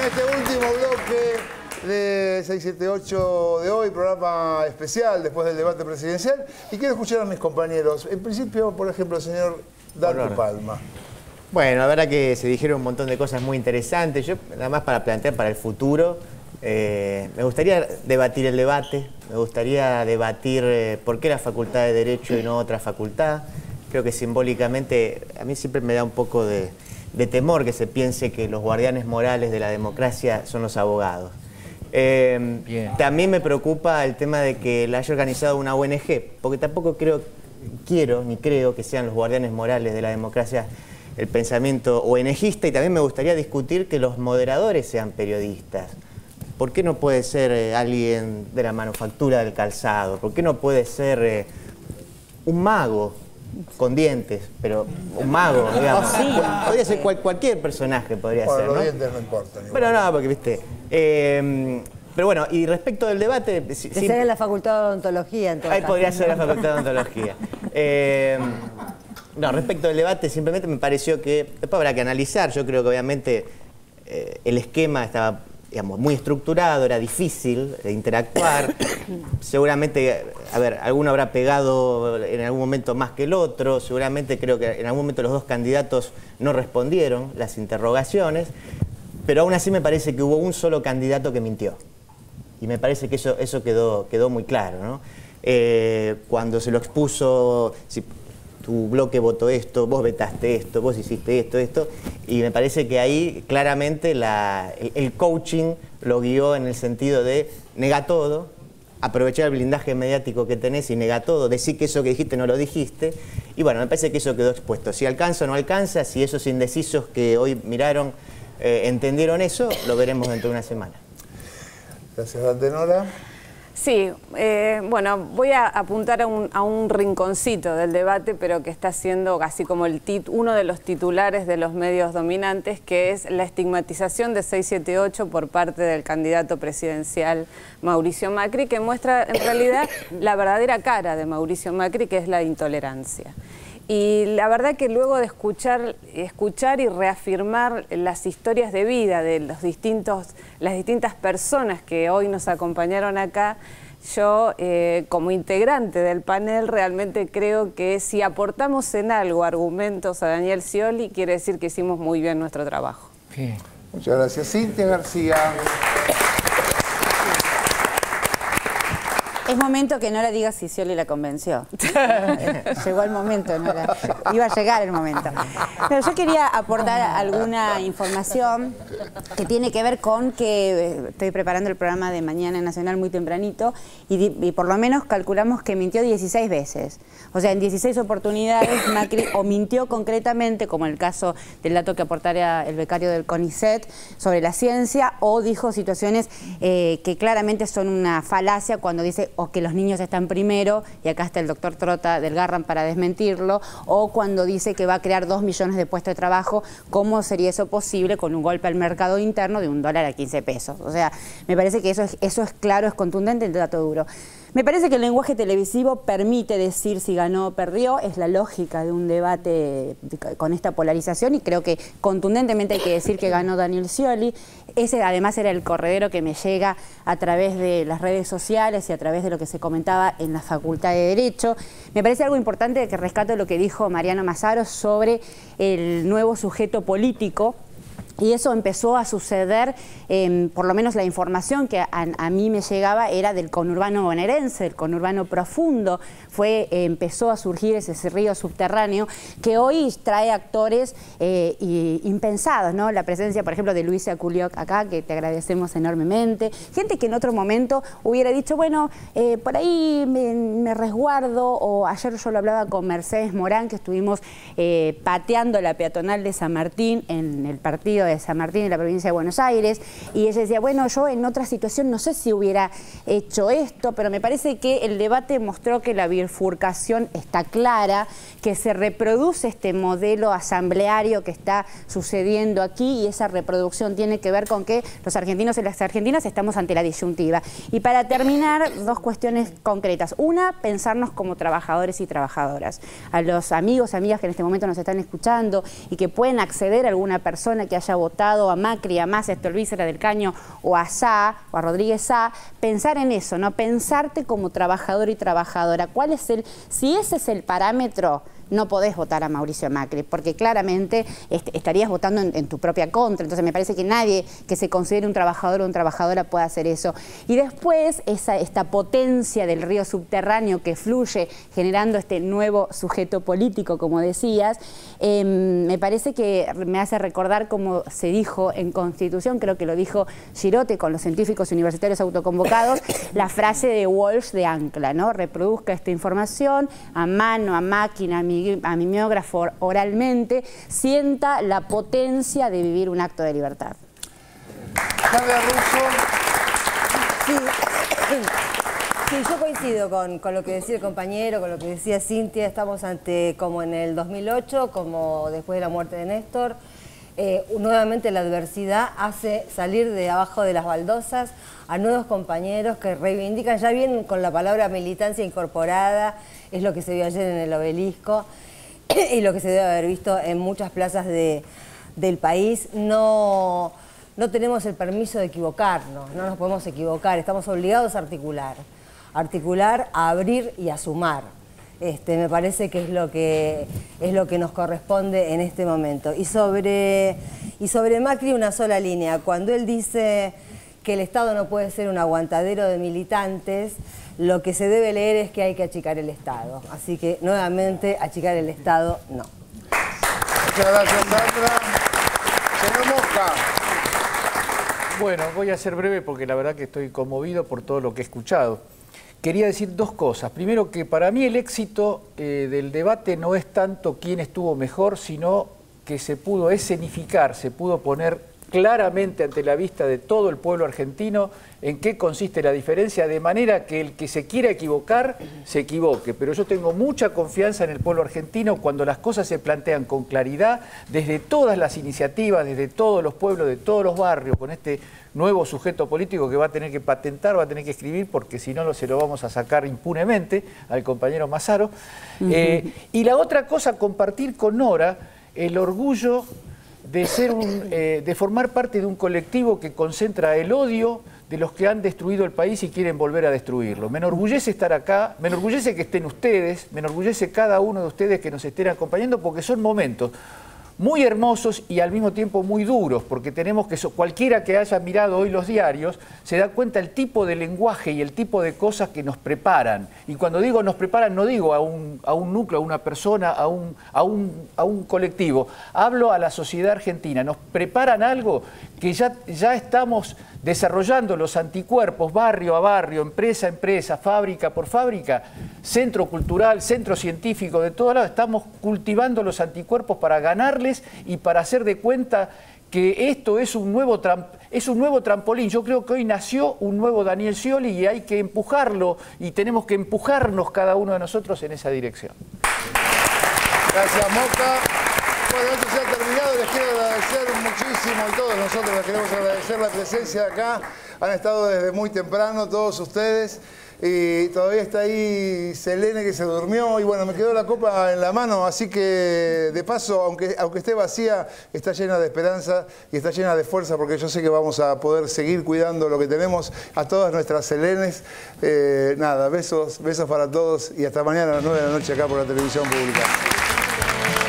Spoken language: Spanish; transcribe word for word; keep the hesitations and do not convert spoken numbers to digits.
este último bloque de seiscientos setenta y ocho de hoy, programa especial después del debate presidencial. Y quiero escuchar a mis compañeros. En principio, por ejemplo, el señor Dardo Palma. Bueno, la verdad que se dijeron un montón de cosas muy interesantes. Yo, nada más para plantear para el futuro, eh, me gustaría debatir el debate, me gustaría debatir eh, por qué la Facultad de Derecho y no otra facultad. Creo que simbólicamente, a mí siempre me da un poco de, de temor que se piense que los guardianes morales de la democracia son los abogados. Eh, también me preocupa el tema de que la haya organizado una O N G, porque tampoco creo, quiero ni creo que sean los guardianes morales de la democracia el pensamiento ONGista, y también me gustaría discutir que los moderadores sean periodistas. ¿Por qué no puede ser eh, alguien de la manufactura del calzado? ¿Por qué no puede ser eh, un mago con dientes? Pero un mago, digamos. Oh, sí. Podría ser cual, cualquier personaje, podría bueno, ser, los ¿no? dientes no importan. Pero no, porque, viste... Eh, pero bueno, y respecto del debate... Que sí, sea en la Facultad de Odontología, en todo Ahí caso. podría ser la Facultad de Odontología. Eh, no, respecto del debate, simplemente me pareció que... Después habrá que analizar. Yo creo que obviamente eh, el esquema estaba, digamos, muy estructurado, era difícil de interactuar. Seguramente, a ver, alguno habrá pegado en algún momento más que el otro. Seguramente creo que en algún momento los dos candidatos no respondieron las interrogaciones. Pero aún así me parece que hubo un solo candidato que mintió. Y me parece que eso, eso quedó, quedó muy claro, ¿no? Eh, cuando se lo expuso, si tu bloque votó esto, vos vetaste esto, vos hiciste esto, esto, y me parece que ahí claramente la, el, el coaching lo guió en el sentido de nega todo, aprovechar el blindaje mediático que tenés y nega todo, decir que eso que dijiste no lo dijiste, y bueno, me parece que eso quedó expuesto. Si alcanza o no alcanza, si esos indecisos que hoy miraron eh, entendieron eso, lo veremos dentro de una semana. Gracias, Antenora. Sí, eh, bueno, voy a apuntar a un, a un rinconcito del debate, pero que está siendo casi como el tit, uno de los titulares de los medios dominantes, que es la estigmatización de seiscientos setenta y ocho por parte del candidato presidencial Mauricio Macri, que muestra en realidad la verdadera cara de Mauricio Macri, que es la intolerancia. Y la verdad que luego de escuchar, escuchar y reafirmar las historias de vida de los distintos, las distintas personas que hoy nos acompañaron acá, yo eh, como integrante del panel realmente creo que si aportamos en algo argumentos a Daniel Scioli, quiere decir que hicimos muy bien nuestro trabajo. Bien. Muchas gracias. Cintia García. Es momento que Nora diga si Scioli la convenció. Llegó el momento, Nora. Iba a llegar el momento. Pero yo quería aportar alguna información que tiene que ver con que estoy preparando el programa de Mañana Nacional muy tempranito y, y por lo menos calculamos que mintió dieciséis veces. O sea, en dieciséis oportunidades Macri o mintió concretamente, como en el caso del dato que aportara el becario del CONICET sobre la ciencia, o dijo situaciones eh, que claramente son una falacia cuando dice o que los niños están primero, y acá está el doctor Trota del Garran para desmentirlo, o cuando dice que va a crear dos millones de puestos de trabajo. ¿Cómo sería eso posible con un golpe al mercado interno de un dólar a quince pesos? O sea, me parece que eso es, eso es claro, es contundente, el dato duro. Me parece que el lenguaje televisivo permite decir si ganó o perdió, es la lógica de un debate con esta polarización, y creo que contundentemente hay que decir que ganó Daniel Scioli. Ese además era el corredero que me llega a través de las redes sociales y a través de lo que se comentaba en la Facultad de Derecho. Me parece algo importante que rescato lo que dijo Mariano Mazzaro sobre el nuevo sujeto político. Y eso empezó a suceder, eh, por lo menos la información que a, a mí me llegaba era del conurbano bonaerense, del conurbano profundo. Fue, eh, empezó a surgir ese, ese río subterráneo que hoy trae actores eh, y, impensados, ¿no? La presencia, por ejemplo, de Luisa Culioc acá, que te agradecemos enormemente. Gente que en otro momento hubiera dicho, bueno, eh, por ahí me, me resguardo, o ayer yo lo hablaba con Mercedes Morán, que estuvimos eh, pateando la peatonal de San Martín en el partido de San Martín en la provincia de Buenos Aires, y ella decía, bueno, yo en otra situación no sé si hubiera hecho esto, pero me parece que el debate mostró que la bifurcación está clara, que se reproduce este modelo asambleario que está sucediendo aquí, y esa reproducción tiene que ver con que los argentinos y las argentinas estamos ante la disyuntiva. Y para terminar, dos cuestiones concretas. Una, pensarnos como trabajadores y trabajadoras. A los amigos, amigas que en este momento nos están escuchando y que pueden acceder a alguna persona que haya votado a Macri, a Massa, a Stolbizer, a Del Caño o a Sá, o a Rodríguez Sá, pensar en eso, ¿no? Pensarte como trabajador y trabajadora. ¿Cuál es el, si ese es el parámetro, no podés votar a Mauricio Macri, porque claramente est estarías votando en, en tu propia contra. Entonces me parece que nadie que se considere un trabajador o una trabajadora puede hacer eso. Y después esa, esta potencia del río subterráneo que fluye generando este nuevo sujeto político, como decías, eh, me parece que me hace recordar como se dijo en Constitución, creo que lo dijo Girote con los científicos universitarios autoconvocados, la frase de Walsh de Ancla, ¿no? Reproduzca esta información a mano, a máquina, a mi a mimeógrafo oralmente, sienta la potencia de vivir un acto de libertad. Carla Russo. Sí, sí, yo coincido con, con lo que decía el compañero, con lo que decía Cintia. Estamos ante, como en el dos mil ocho, como después de la muerte de Néstor, eh, nuevamente la adversidad hace salir de abajo de las baldosas a nuevos compañeros que reivindican, ya bien con la palabra militancia incorporada, es lo que se vio ayer en el Obelisco y lo que se debe haber visto en muchas plazas de, del país. No, no tenemos el permiso de equivocarnos, no nos podemos equivocar, estamos obligados a articular, articular, a abrir y a sumar. Este, me parece que es lo que es lo que nos corresponde en este momento. Y sobre, y sobre Macri una sola línea, cuando él dice que el Estado no puede ser un aguantadero de militantes, lo que se debe leer es que hay que achicar el Estado. Así que, nuevamente, achicar el Estado, no. Muchas gracias, Sandra. Señor Mosca. Bueno, voy a ser breve porque la verdad que estoy conmovido por todo lo que he escuchado. Quería decir dos cosas. Primero, que para mí el éxito eh, del debate no es tanto quién estuvo mejor, sino que se pudo escenificar, se pudo poner claramente ante la vista de todo el pueblo argentino en qué consiste la diferencia, de manera que el que se quiera equivocar, se equivoque. Pero yo tengo mucha confianza en el pueblo argentino cuando las cosas se plantean con claridad, desde todas las iniciativas, desde todos los pueblos, de todos los barrios, con este nuevo sujeto político que va a tener que patentar, va a tener que escribir, porque si no se lo vamos a sacar impunemente al compañero Massaro. Uh-huh. eh, y la otra cosa, compartir con Nora el orgullo de, ser un, eh, de formar parte de un colectivo que concentra el odio de los que han destruido el país y quieren volver a destruirlo. Me enorgullece estar acá, me enorgullece que estén ustedes, me enorgullece cada uno de ustedes que nos estén acompañando, porque son momentos muy hermosos y al mismo tiempo muy duros, porque tenemos que, cualquiera que haya mirado hoy los diarios, se da cuenta el tipo de lenguaje y el tipo de cosas que nos preparan. Y cuando digo nos preparan, no digo a un, a un núcleo, a una persona, a un, a, un, a un colectivo. Hablo a la sociedad argentina. Nos preparan algo que ya, ya estamos desarrollando los anticuerpos, barrio a barrio, empresa a empresa, fábrica por fábrica, centro cultural, centro científico, de todos lados. Estamos cultivando los anticuerpos para ganarles y para hacer de cuenta que esto es un nuevo es un nuevo trampolín. Yo creo que hoy nació un nuevo Daniel Scioli y hay que empujarlo y tenemos que empujarnos cada uno de nosotros en esa dirección. Gracias, Mosca. Bueno, esto se ha terminado. Les quiero agradecer muchísimo y todos nosotros les queremos agradecer la presencia acá. Han estado desde muy temprano todos ustedes. Y todavía está ahí Selene, que se durmió, y bueno, me quedó la copa en la mano, así que de paso, aunque, aunque esté vacía, está llena de esperanza y está llena de fuerza, porque yo sé que vamos a poder seguir cuidando lo que tenemos. A todas nuestras Selenes, eh, nada, besos, besos para todos y hasta mañana a las nueve de la noche acá por la televisión pública.